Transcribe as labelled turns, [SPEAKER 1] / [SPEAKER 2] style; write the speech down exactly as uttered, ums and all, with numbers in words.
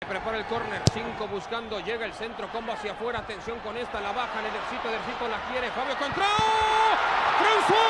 [SPEAKER 1] Prepara el córner, cinco buscando, llega el centro, combo hacia afuera, atención con esta, la baja, Edercito, Edercito la quiere, Fabio Contró, François.